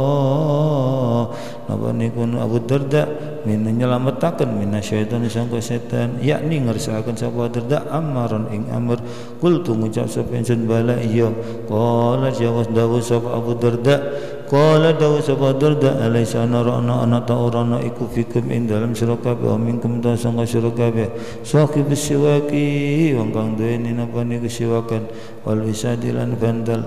napa niku Abu Darda min nyelametaken minasyaitan sangka setan yakni ngersakaken sapa Darda amaron ing amr qultu ngucap sapa ingsun bala iya qala jawab dawuh sapa Abu Darda qala dawuh sapa Darda alaysa narana ana ta orana iku fikum ing dalem sira kabeh minkum ta sangka sira kabeh saqib siwaki wong kang duweni napa niku siwakan wal wisadilan bandal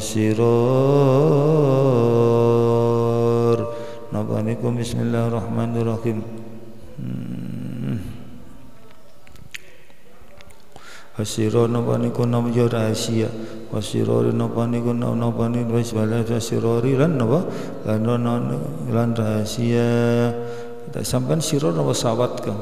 wasirur napa niku bismillahirrahmanirrahim hmm. wasirur napa niku nama rahasia wasirur napa niku napa niku wis bala wasiruri lan napa lan lan rahasia tak sampean sirur napa sawat Kang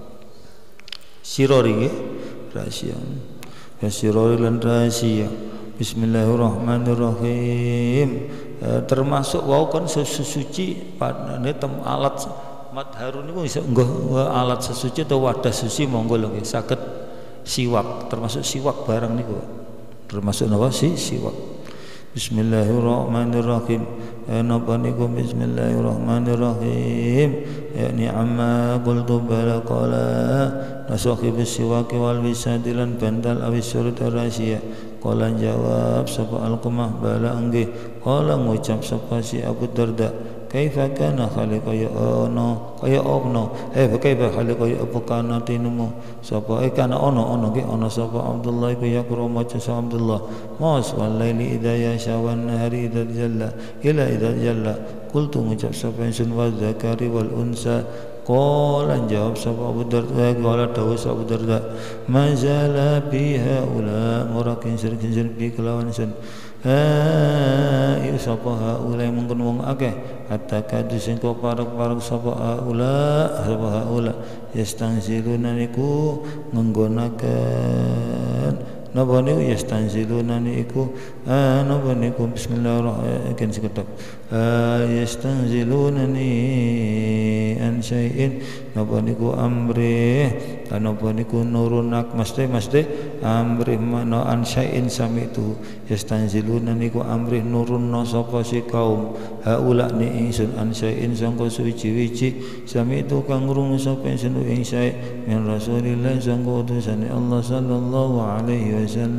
sirur iki rahasia wasiruri lan rahasia bismillahirrahmanirrahim e, termasuk wau kan sesuci padane tem alat madharun niku iso nggo alat sesuci atau wadah suci monggo lho nggih saged siwak termasuk siwak barang niku termasuk napa si siwak bismillahirrahmanirrahim e, napa niku bismillahirrahmanirrahim yakni amma qultu bala qala nasakhibu siwaki wal wisadilan bandal awis surut rahasia qala jawab sapa Alqamah bala nggih qala ngucap sapa si Abu Darda kaifa kana khaliqa ya ono kaya ono eh kaifa khaliqa ya apa kana tinumu sapa eh kana ono ono nggih ono sapa Abdullah iku ya kurma sa Abdullah mas walaili idza yasha wan nahari idza jalla ila idza jalla qultu ngucap sapa insun wa zakari wal unsa qala jawab sapa Abu Darda qala dawuh sapa Abu Darda mazala biha ula murakin sir-sir bi kelawan sun ha iku sapa haula mungkin wong akeh hatta kadu sing kok parek-parek sapa haula sapa haula yastanziluna niku nggonaken napa niku yastanziluna niku ah napa niku bismillahirrahmanirrahim sekedap ah yastanziluna ni an syai'in napa niku amrih napa niku nurunak mesti mesti amrih mana an syai'in sami itu yastanziluna niku amrih nurunna sapa si kaum haula ni ingsun an syai'in sangka suci-wici sami itu kang ngrungu sapa ingsun ing syai' min Rasulillah sangka utusane Allah sallallahu alaihi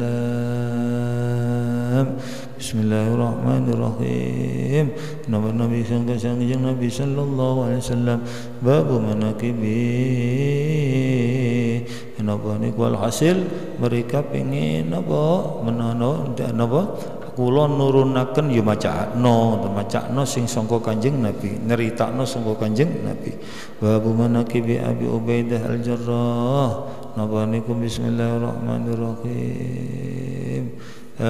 wasallam bismillahirrahmanirrahim nama Nabi sangka sangjang Nabi sallallahu alaihi wasallam babu manaqibi napa niku hasil mereka pengen napa menawa napa kula nurunaken ya macakno macakno sing sangka Kanjeng Nabi nyeritakno sangka Kanjeng Nabi wa manaqibi Abi Ubaidah al-Jarrah napa niku bismillahirrahmanirrahim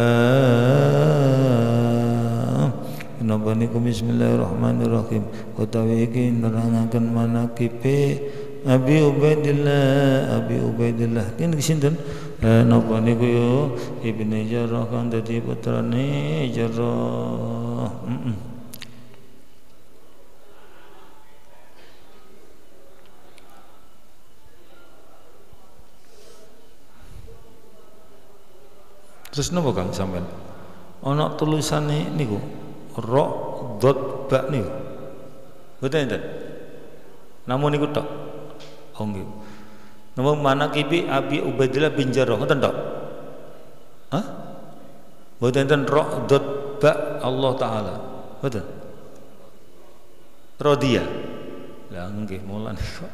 napa niku bismillahirrahmanirrahim utawi iki nerangaken manaqibi Abi Ubaidillah Abi Ubaidillah kin sinten napa niku yo Ibnu Jarrah kang dadi putrane Jarrah. Heeh. Terus napa Kang sampean? Ana tulisane niku ra dot ba niku. Mboten enten. Namun niku tok. Oh nggih. Nama manaqibi Abi Ubaidillah bin Jarrah ngoten tok. Hah? Mboten enten ra dot ba Allah taala. Mboten. Rodiya. Lah nggih mulane kok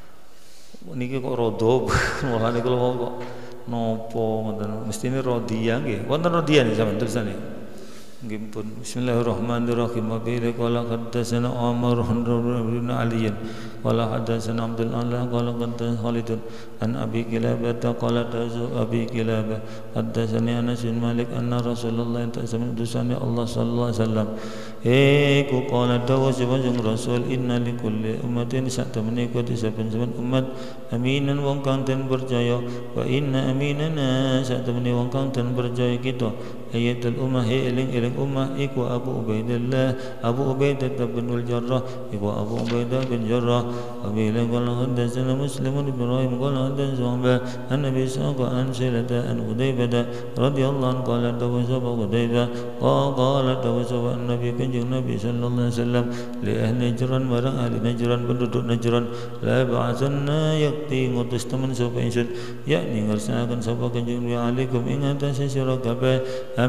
niki kok rodo mulane kula kok napa ngoten mestine rodiya nggih. Wonten rodiya niki sampeyan tulisane. Nggih pun bismillahirrahmanirrahim wa bihi qala haddatsana Amr bin Ali qala haddatsana Abdul Allah qala haddatsana Khalid an Abi Kilabah qala haddatsana Abi Kilabah haddatsani Anas bin Malik anna Rasulullah sallallahu Allah sallallahu alaihi wasallam eh ku qala dawa sebanjung Rasul inna likulli ummatin satamani ku saben-saben umat aminan wong kang den percaya wa inna aminana satamani wong kang den percaya kita ayatul ummah eling eling ummah iku Abu Ubaidillah Abu Ubaidah bin al-Jarrah iku Abu Ubaidah bin Jarrah Abila qala haddatsana Muslim bin Ibrahim qala haddatsana an-Nabi sallallahu alaihi wasallam an Udaybah radhiyallahu anhu qala tawasaba Udaybah qala tawasaba an-Nabi kanjeng Nabi sallallahu alaihi wasallam li ahli Najran marang ahli Najran penduduk Najran la ba'atsanna yakti ngutus temen sapa ingsun yakni ngersakaken sapa kanjeng Nabi alaikum ing atase sira kabeh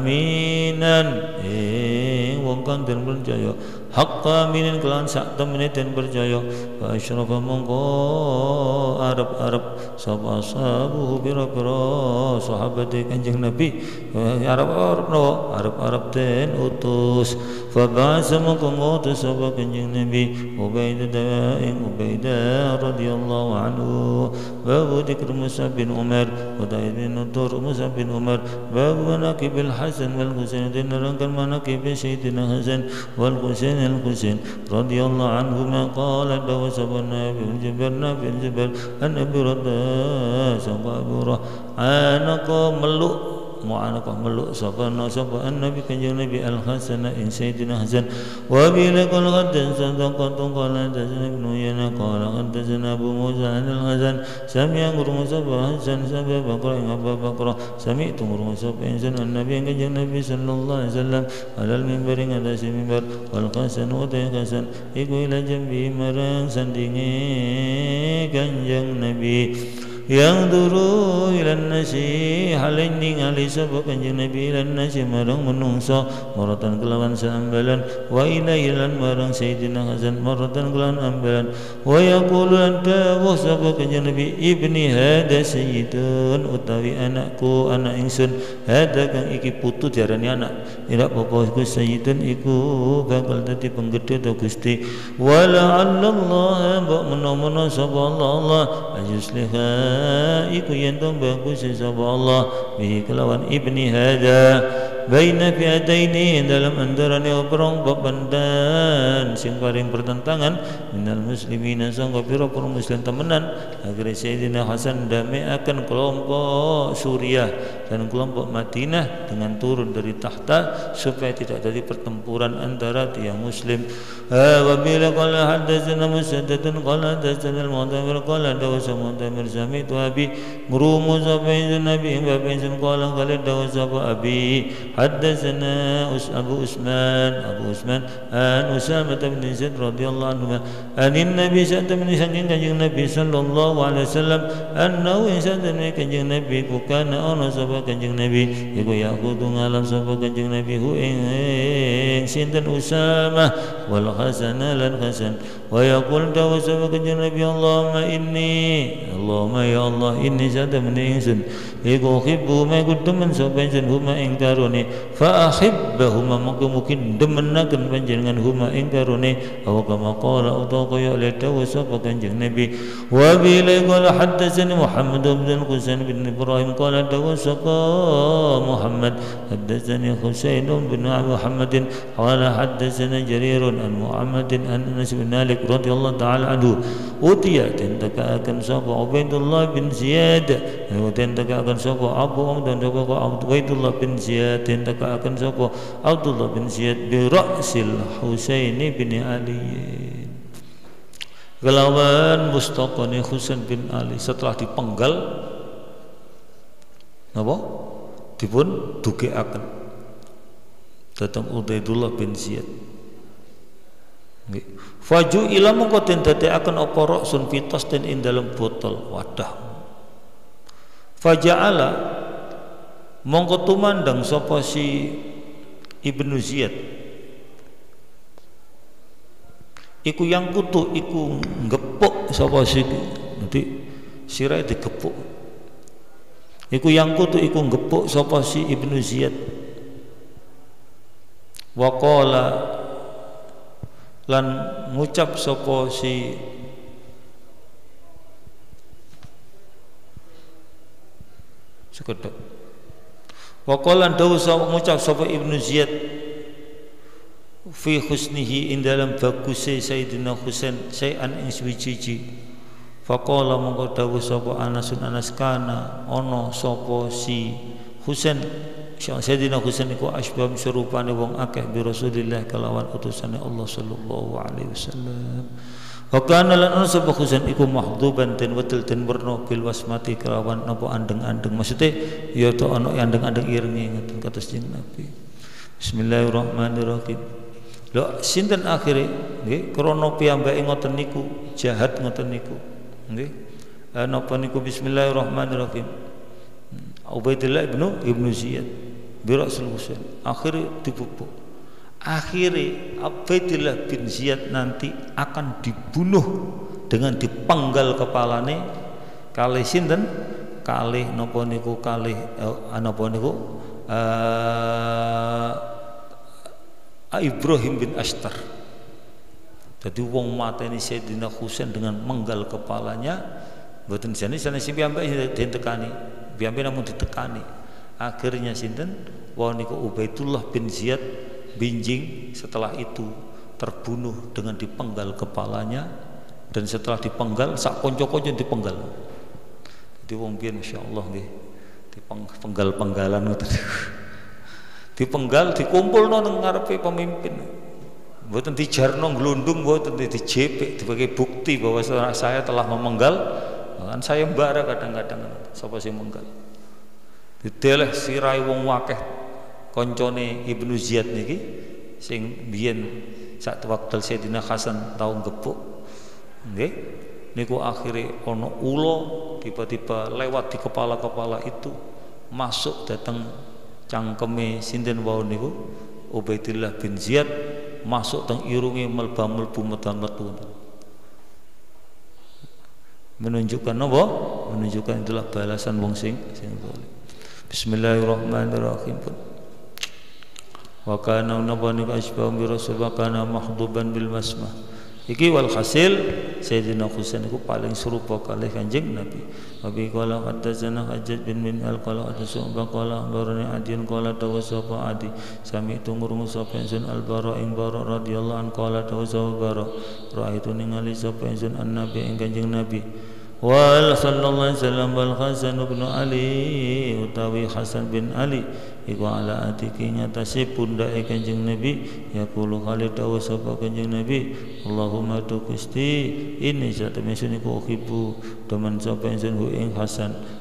aminan eh wong kang den percaya haqqa minin kelan sak temene den percaya wa asyrafa mongko arep-arep sapa ashabu bira-bira sahabat kanjeng Nabi arep-arep no arep-arep den utus fa ba'sa mongko ngutus sapa kanjeng Nabi Ubaidah ing Ubaidah radhiyallahu anhu wa dzikr Musa bin Umar wa bin Nutur Musa bin Umar wa manaqibil Hasan wal Husain dan nerangkan manaqib Sayyidina Hasan wal Husain al Husain radhiyallahu anhuma qala dawa sabana bin Jubair bin Jubair an Abi Radha sangka Abu Radha anaka meluk mu'anaqah meluk sapa sapa an-nabi kanjeng Nabi al-Hasan ing Sayyidina Hasan wa bila qala qadan sadaqatu qala tazana ibn Yana qala tazana Abu Musa al-Hasan sami ngurung sapa Hasan sapa Bakar ing Abu Bakar sami tu ngurung sapa insan an-nabi kanjeng Nabi sallallahu alaihi wasallam alal mimbar ing atas mimbar wal Hasan wa Hasan iku ila jambi marang sandinge kanjeng Nabi yang duru ilan nasi halin ningali sapa kanjeng Nabi ilan nasi marang menungso maratan kelawan saambalan wa ila ilan marang Sayyidina Hasan maratan kelawan ambalan wa yaqulu anta wa sapa kanjeng Nabi ibni hada sayyidun utawi anakku anak ingsun hada kang iki putu diarani anak ila bapakku sayyidun iku bakal dadi penggede ta Gusti wala Allah mbok menawa sapa Allah Allah ajusliha iku yen to bagus sapa Allah bi kelawan ibni hada baina fi'ataini dalam antarane obrong bebandan sing paring pertentangan minal muslimina sangka pira-pira muslim temenan agar Sayyidina Hasan damai akan kelompok Suriah dan kelompok Madinah dengan turun dari tahta supaya tidak terjadi pertempuran antara tiang muslim wa bila qala hadatsana musaddadun qala hadatsana al-mu'tamir qala dawsa mu'tamir sami tu abi ngurumu sapa Nabi bapak insun qala qala dawsa abi haddatsana Abu Usman Abu Usman an Usamah bin Zaid radhiyallahu anhu anin Nabi sallallahu alaihi wasallam kanjeng Nabi sallallahu alaihi wasallam annahu insadana kanjeng Nabi kana ana sapa kanjeng Nabi iku yaqutu ngalam sapa kanjeng Nabi hu ing sinten Usamah wal Hasan lan Hasan wa yaqul dawa sapa kanjeng Nabi Allahumma inni Allahumma ya Allah inni sadamni ingsun iku khibbu ma kudemen sapa ingsun huma ing karone fa ahibbahuma mungkin demenaken panjenengan huma ing karone aw kama qala utawa kaya le dawa sapa kanjeng Nabi wa bila qala haddatsani Muhammad bin Husain bin Ibrahim qala dawa sapa Muhammad haddatsani Husain bin Muhammadin qala haddatsana Jarir an Muhammadin an Anas bin Malik radhiyallahu ta'ala anhu utiya tentaka akan sapa Ubaidullah bin Ziyad tentaka akan sapa Abu Amdan sapa Ubaidullah bin Ziyad tentaka akan sapa Abdullah bin Ziyad bi ra'sil Husain bin Ali kelawan mustaqane Husain bin Ali setelah dipenggal napa dipun dugekaken datang Ubaidullah bin Ziyad faju ila mongko den dadekaken apa ra'sun fitas ten ing dalam botol wadah faja'ala mongko tumandang sapa si Ibnu Ziyad iku yang kutu iku ngepuk sapa si nanti sirahe digepuk iku yang kutu iku ngepuk sapa si Ibnu Ziyad waqala lan ngucap sapa si sekedhek waqala dawu sapa ngucap sapa Ibnu Ziyad fi husnihi ing dalam baguse Sayyidina Husain sayan ing suwiji faqala mongko dawu sapa Anasun Anas kana ana sapa si Husain Sayyidina Husain iku asbab serupane wong akeh bi Rasulillah kalawan utusane Allah sallallahu alaihi wasallam. Wa kana lan ana sapa Husain iku mahdhuban den wedel den werna bil wasmati kalawan napa andeng-andeng maksude ya to ana andeng-andeng irenge ngoten kados jeneng Nabi. Bismillahirrahmanirrahim. Lho sinten akhire nggih krana piyambake ngoten niku jahat ngoten niku nggih. Napa niku bismillahirrahmanirrahim. Ubaidillah ibnu Ibnu Ziyad Birasul Husain akhirnya dipupuk akhirnya Ubaidillah bin Ziyad nanti akan dibunuh dengan dipenggal kepalane kalih sinten kalih napa niku kalih eh, napa niku uh, Ibrahim bin Ashtar jadi wong mateni Sayyidina Husain dengan menggal kepalanya mboten jane sanes piyambake ditekani piyambake namun ditekani akhirnya sinten wa niku Ubaidullah bin Ziyad binjing setelah itu terbunuh dengan dipenggal kepalanya dan setelah dipenggal sak kanca-kanca dipenggal. Jadi wong biyen masyaallah nggih dipenggal-penggalan ngoten. Dipenggal dikumpulno nang ngarepe pemimpin. Mboten dijarno glundung mboten dijepek sebagai bukti bahwa saya telah memenggal. Kan saya mbara kadang-kadang sapa sing menggal. Dideleh sirai wong wakeh koncone Ibnu Ziyad niki sing biyen sak wekdal Sayyidina Hasan tau gepuk nggih niku akhire ana ula tiba-tiba lewat di kepala-kepala itu masuk datang cangkeme sinten wau niku Ubaidillah bin Ziyad masuk teng irunge melba-melbu metu menunjukkan apa menunjukkan itulah balasan wong sing sing zalim. Bismillahirrahmanirrahim. Wa kana nabani asbab bi rasul wa kana mahdhuban bil masmah. Iki wal hasil Sayyidina Husain iku paling serupa kalih Kanjeng Nabi. Wa bi qala haddatsana Hajjaj bin min al qala haddatsana qala barani adin qala tawassafa adi sami tungurung sapa ingsun al bara ing bara radhiyallahu an qala tawassafa bara raaitu ningali sapa ingsun an nabi ing Kanjeng Nabi wal sallallahu alaihi wasallam wal Hasan bin Ali utawi Hasan bin Ali iku ala atiki ngatasi pundake Kanjeng Nabi yaqulu khalid dawu sapa Kanjeng Nabi Allahumma tu Gusti ini satemene niku khibu demen sapa ingsun ing Hasan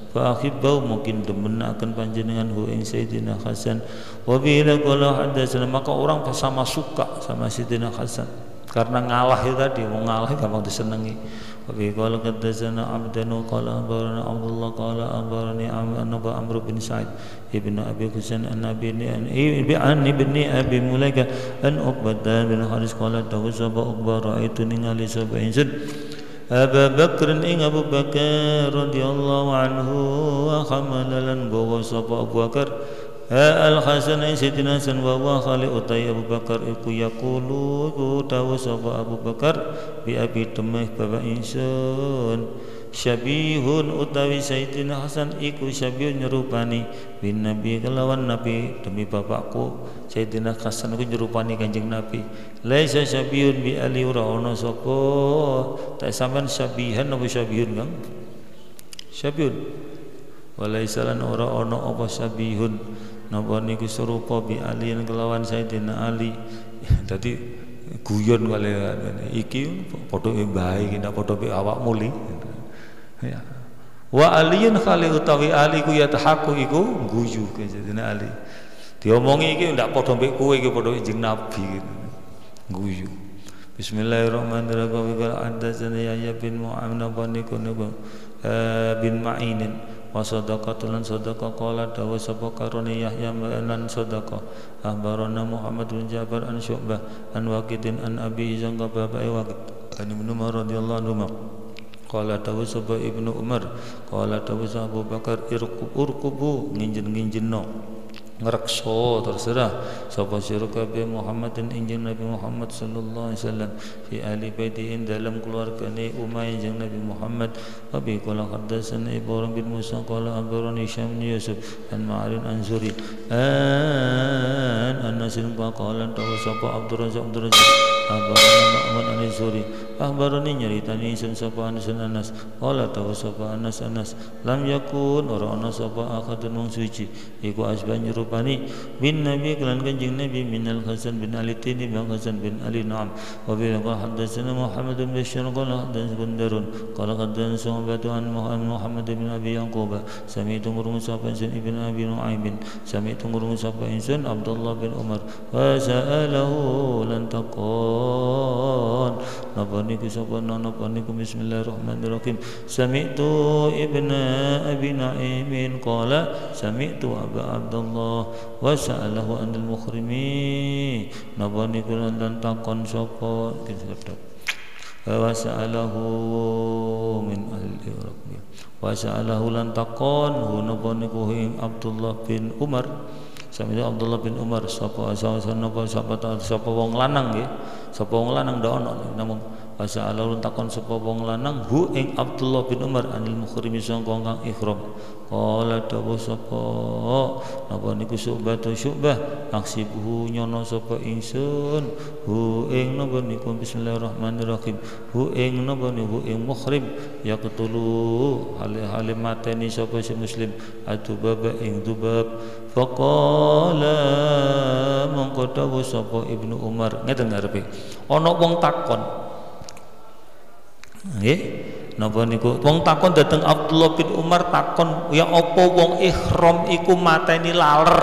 fa ahibbau mungkin demen akan panjenengan hu ing Sayyidina Hasan wa bila qala hadatsana maka orang sama suka sama Sayyidina Hasan karena ngalah itu tadi mau ngalah gampang disenengi wa bi qala hadatsana Abdanu qala akhbarana Abdullah qala akhbarani Abu Amr bin Sa'id ibn Abi Husain an Nabi an ibn Abi Mulaika an Uqbah bin Haris qala tawasaba Uqbah raaitu ningali sapa insun Abu Bakr ing Abu Bakar radhiyallahu anhu wa khamalan bawa sapa Abu Bakar al Hasan ing Sayyidina Hasan wa wa khali utai Abu Bakar iku yaqulu iku dawu sapa Abu Bakar bi abi temeh bapak insun syabihun utawi Sayyidina Hasan iku syabihun nyerupani bin Nabi kelawan Nabi demi bapakku Sayyidina Hasan iku nyerupani Kanjeng Nabi laisa syabihun bi ali ora ana sapa tak sampean syabihan apa syabihun Kang syabihun walaisa lan ora ana apa syabihun napa niku serupa bi ali kelawan Sayyidina Ali dadi guyon kali iki padha bae iki ndak padha awak muli ya wa aliyun khali utawi ali ku ya tahaku iku guyu ke Sayyidina Ali diomongi iki ndak padha mbek kowe iki padha Kanjeng Nabi gitu guyu bismillahirrahmanirrahim qala hadatsana Yahya bin Mu'adh bin Ma'in wa sadaqatulan sadaqa qala dawa sapa karone Yahya lan sadaqa akhbarana Muhammad bin Jabir an Syu'bah an Waqidin an Abi Zangga babai Waqid an Ibnu Umar radhiyallahu anhu qala dawa sapa Ibnu Umar qala dawa Abu Bakar irqub urqubu nginjen-nginjenno ngrekso terserah sapa sira kabeh Muhammadin injing Nabi Muhammad sallallahu alaihi wasallam fi ahli baitin dalam keluargane Umayyah jeung Nabi Muhammad wa bi qala hadatsana Ibrahim bin Musa qala akhbarani Syam bin Yusuf an Ma'rin an Zuri an Anas bin qala dawa sapa Abdur Razzaq Abdur Razzaq akhbarana Ma'mun an Zuri akhbarani nyaritani sun sapa Anas Anas qala dawa sapa Anas Anas lam yakun ora ana sapa akadun wong suci iku asban pani bin Nabi kelan Kanjeng Nabi minal Hasan bin Ali tini bin Hasan bin Ali na'am wa bi hadatsana Muhammad bin Bashir qala hadatsana Gundarun qala hadatsana Su'batu an Muhammad bin Abi Yaqub sami'tu ngurung sapa insun ibn Abi Nu'aim sami'tu ngurung sapa insun Abdullah bin Umar wa sa'alahu lan taqon napa niku sapa napa niku bismillahirrahmanirrahim sami'tu ibn Abi Nu'aim qala sami'tu Abu Abdullah wa sa'alahu anil mukhrimi napa niku lan takon sapa kitab wa sa'alahu min ahli Iraq wa sa'alahu lan takon napa niku ing Abdullah bin Umar sami Abdullah bin Umar sapa sapa sapa sapa wong lanang nggih sapa wong lanang ndak ana namung wa sa'alahu takon sapa wong lanang hu ing Abdullah bin Umar anil mukhrimi sangka kang ihram qala dawu sapa napa niku Syu'bah Syu'bah aksibuhu nyono sapa ingsun hu ing napa niku bismillahirrahmanirrahim hu ing napa niku ing muhrim yaqtulu hale-hale mateni sapa si muslim adubab ing dubab faqala mongko dawu sapa Ibnu Umar ngeten ngarepe ana wong takon nggih napa niku wong takon dateng Abdullah bin Umar takon ya apa wong ihram iku mateni laler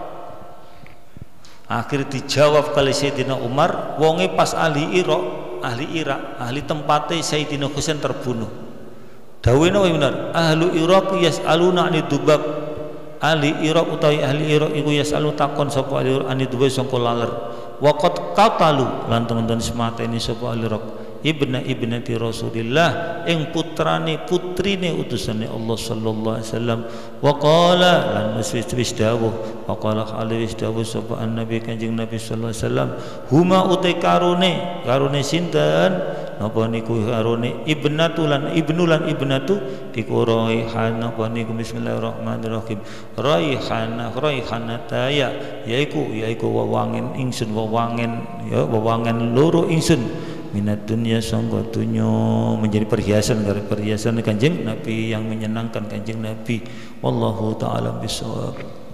akhir dijawab kali Sayyidina Umar wonge pas ahli Irak ahli Irak ahli tempate Sayyidina Husain terbunuh dawuhe napa bener ahlu Irak yas'aluna ani dubab ahli Irak utawi ahli Irak iku yas'alu takon sapa ahli Irak ani dubab sangka laler waqad qatalu lan teman-teman semateni sapa ahli Irak ibna ibnati Rasulillah ing putrane putrine utusane Allah sallallahu alaihi wasallam wa qala lan wis dawuh wa qala alaihi dawuh sapa annabi Kanjeng Nabi sallallahu alaihi wasallam huma utai karone karone sinten napa niku karone ibnatu lan ibnu lan ibnatu iku raihan napa niku bismillahirrahmanirrahim raihana raihanata ya yaiku yaiku wewangen ingsun wewangen ya wewangen loro ingsun minat dunia sangga dunya menjadi perhiasan dari perhiasan Kanjeng Nabi yang menyenangkan Kanjeng Nabi wallahu ta'ala bisawab.